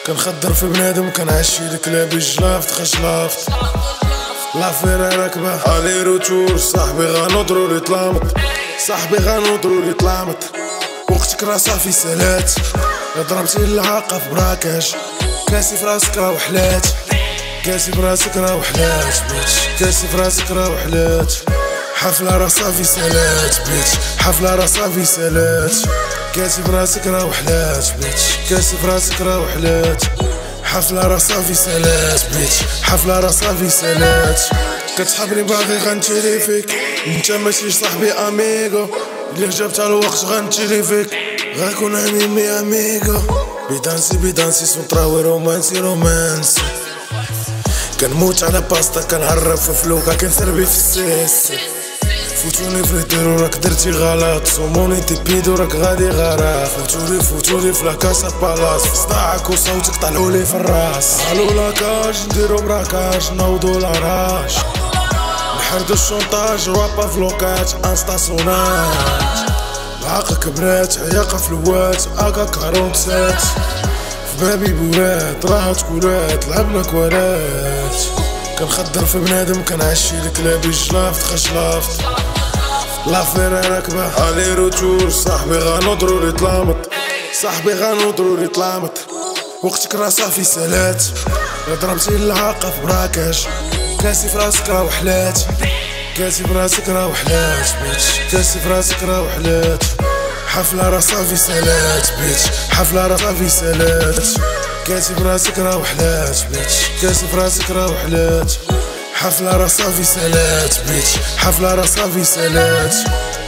كنخدر في بنادم كنعشي الكلاب جلافت خجلافت لافيرا راكبة الي روتور صاحبي غنضرو لي طلامط صاحبي غنضرو لي طلامط وقتك راه صافي سالات ضربتي العاقة في براكاج كاسي فراسك راه وحلات كاسي فراسك راه وحلات بيتش كاسي فراسك راه وحلات حفلة راه صافي سالات بيتش حفلة راه صافي سالات كاسي فراسك راه وحلات بيتش كاسي فراسك راه وحلات حفلة راه صافي سالات بيتش حفلة راه صافي سالات كتحبني باغي غنتيلي فيك انت ماشي صاحبي اميغو اللي جابت الوقت غنتيلي فيك غنكون انيمي اميغو بيدانسي سونطراوي رومانسي رومانسي كنموت على باستا كنهرب في فلوكا كنثربي في السيسي فوتوني في الديرو راك درتي غلط صوموني تبيدو راك غادي غرق فوتولي في لاكاسا بالاس في صداعك وصوتك طلعولي في الراس الو لاكاج نديرو براكاج نوضو لاراج نحردو الشونطاج رابا فلوكات انستا سونات العاقة كبرات عياقة في الوات اكا كارونتسات في بابي بورات راحت كولات لعبنا كوالات كنخدر في بنادم كنعشي الكلاب جلافت خجلافت لافيرا راكبة الي روتور صاحبي غنضرو لي طلامط صاحبي غنضرو لي طلامط وقتك راه صافي سالات ضربتي العاقة في براكاج كاسي فراسك راه وحلات كاسي فراسك راه وحلات بيتش كاسي فراسك راه وحلات حفلة راه صافي سالات بيتش حفلة راه صافي سالات كاسي فراسك راه وحلات بيتش كاسي فراسك راه وحلات حفلة راه صافي سالات بيتش حفلة راه صافي سالات